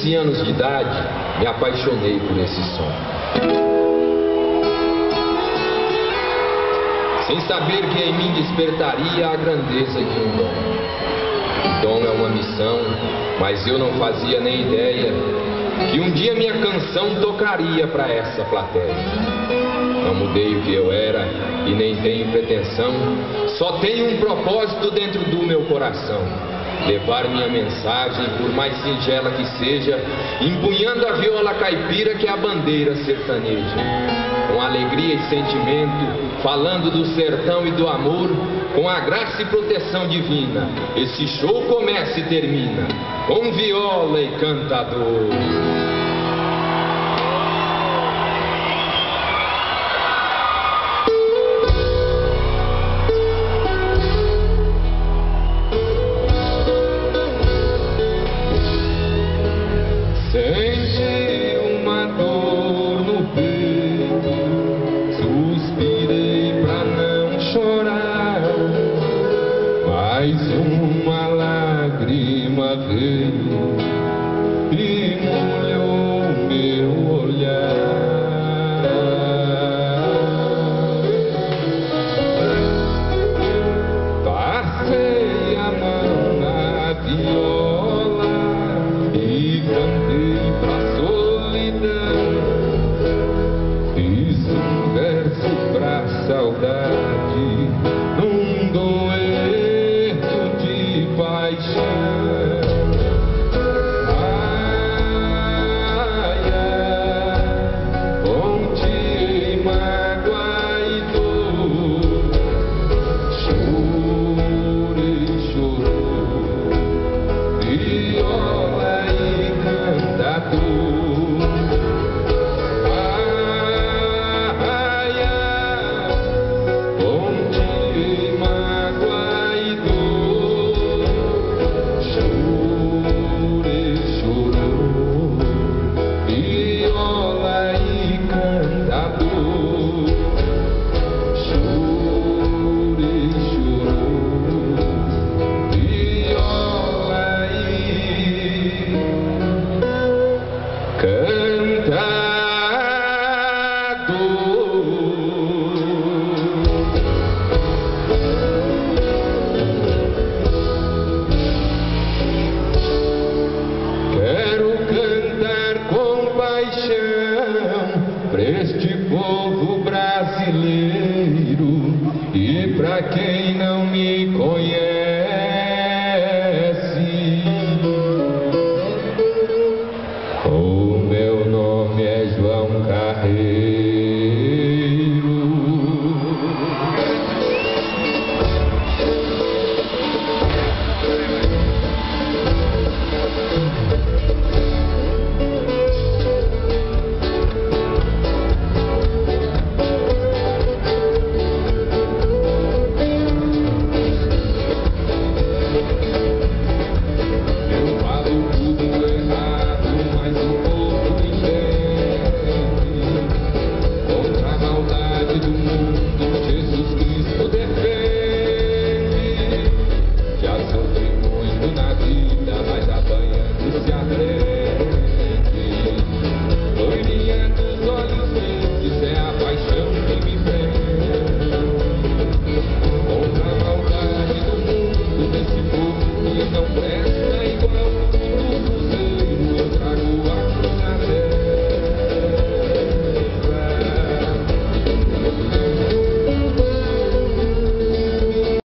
15 anos de idade, me apaixonei por esse som. Sem saber que em mim despertaria a grandeza de um dom. O dom é uma missão, mas eu não fazia nem ideia que um dia minha canção tocaria para essa plateia. Não mudei o que eu era e nem tenho pretensão, só tenho um propósito dentro do meu coração: levar minha mensagem, por mais singela que seja, empunhando a viola caipira que é a bandeira sertaneja. Com alegria e sentimento, falando do sertão e do amor, com a graça e proteção divina, esse show começa e termina com viola e cantador.